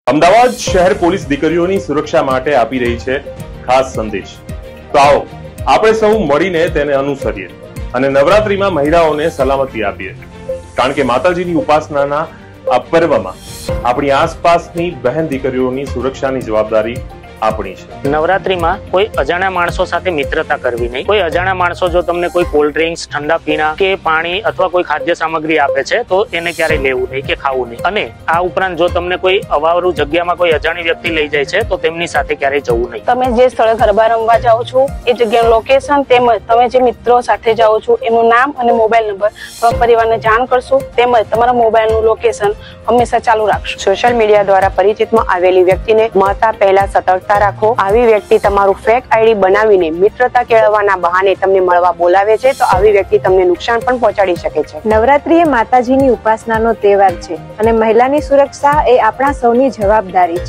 અમદાવાદ શહેર પોલીસ દીકરીઓની સુરક્ષા માટે આપી રહી છે ખાસ સંદેશ। તો આવો આપણે સૌ મળીને તેને અનુસરીએ અને નવરાત્રીમાં મહિલાઓને સલામતી આપીએ, કારણ કે માતાજીની ઉપાસનાના આ પર્વમાં આપણી આસપાસની બહેન દીકરીઓની સુરક્ષાની જવાબદારી આપણી છે। નવરાત્રીમાં કોઈ અજાણ્યા માણસો સાથે મિત્રતા કરવી નહીં। કોઈ અજાણ્યા માણસો જો તમને કોઈ કોલ્ડ ડ્રિંક્સ, ઠંડા પીણા કે પાણી અથવા કોઈ ખાદ્ય સામગ્રી આપે છે તો એને ક્યારેય લેવું નહીં કે ખાવું નહીં। અને આ ઉપરાંત જો તમને કોઈ અવાવરું જગ્યામાં કોઈ અજાણી વ્યક્તિ લઈ જાય છે તો તેમની સાથે ક્યારેય જવું નહીં। તમે જે સ્થળે ગરબા રમવા જાઓ છો એ જગ્યાનું લોકેશન તેમજ તમે જે મિત્રો સાથે જાઓ છો એનું નામ અને મોબાઈલ નંબર તમારા પરિવારને જાણ કરશો, તેમજ તમારા મોબાઈલનું લોકેશન હંમેશા ચાલુ રાખશો। સોશિયલ મીડિયા દ્વારા પરિચિતમાં આવેલી વ્યક્તિને મળતા પહેલા સતર્કતા રાખો। આવી વ્યક્તિ તમારું ફેક આઈડી બનાવીને મિત્રતા કેળવવાના બહાને તમને મળવા બોલાવે છે તો આવી વ્યક્તિ તમને નુકસાન પણ પહોંચાડી શકે છે। નવરાત્રી એ માતાજીની ઉપાસનાનો તહેવાર છે અને મહિલાની સુરક્ષા એ આપણા સૌની જવાબદારી છે।